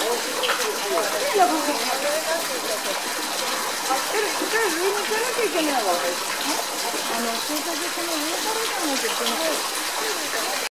上に行かなきゃいけないわ。この上からじゃないといけない。